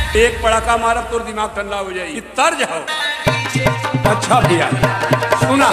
एक पड़ाका मारा तो दिमाग ठंडा हो जाए। ये तर्ज हो। अच्छा भैया सुना।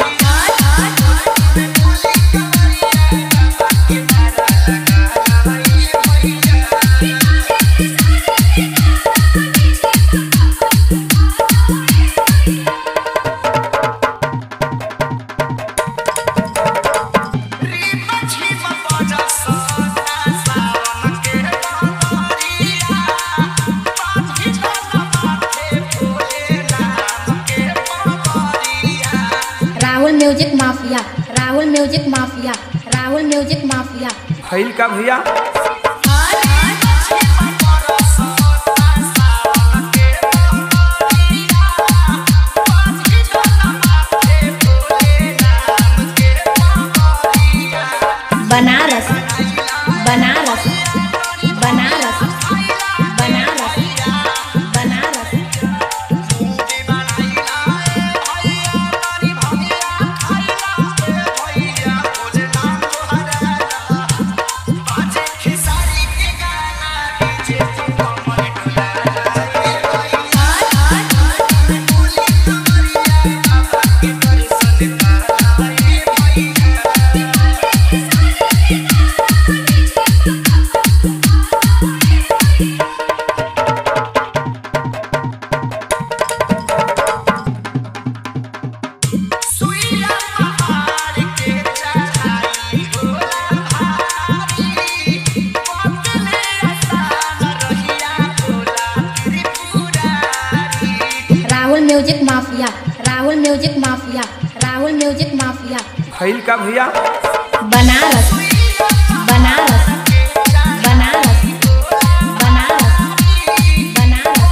Rahul music mafia, Rahul music mafia, Rahul music mafia. फैल का भैया Banaras Banaras Banaras Banaras Banaras. Rahul music mafia, Rahul music mafia, Rahul music mafia. फैल का भैया Banaras Banaras Banaras Banaras Banaras.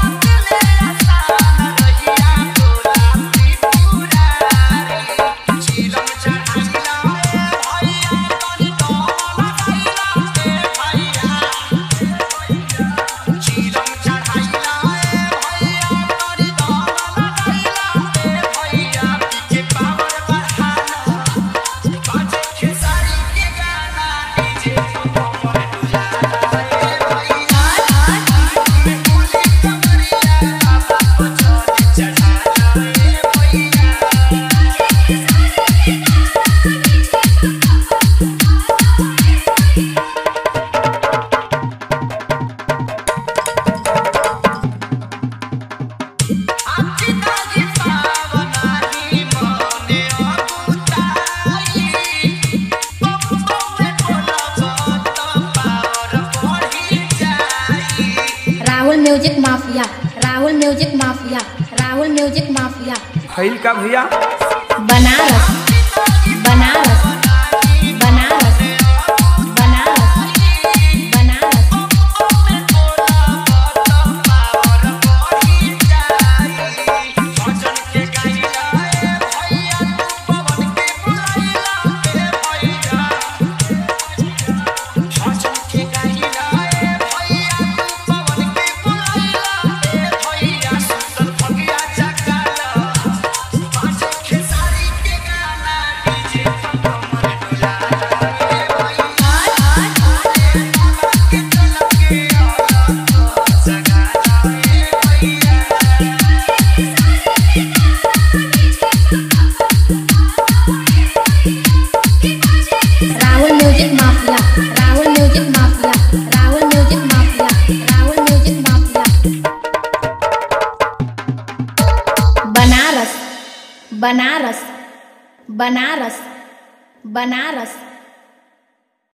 Rahul music mafia, Rahul music mafia, Rahul music mafia. फैल का भैया Banaras Banaras Banaras Banaras Banaras. Rahul music mafia, Rahul music mafia, Rahul music mafia, Rahul music mafia. Banaras Banaras Banaras Banaras.